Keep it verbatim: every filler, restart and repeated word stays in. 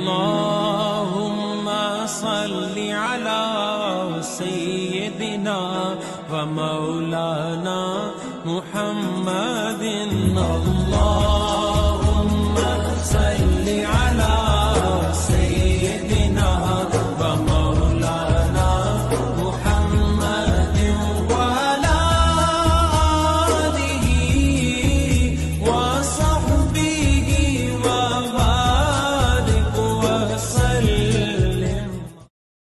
अल्लाहुम्मा सल्लि अला सय्यिदिना व मौलाना मुहम्मदिन। अल्लाह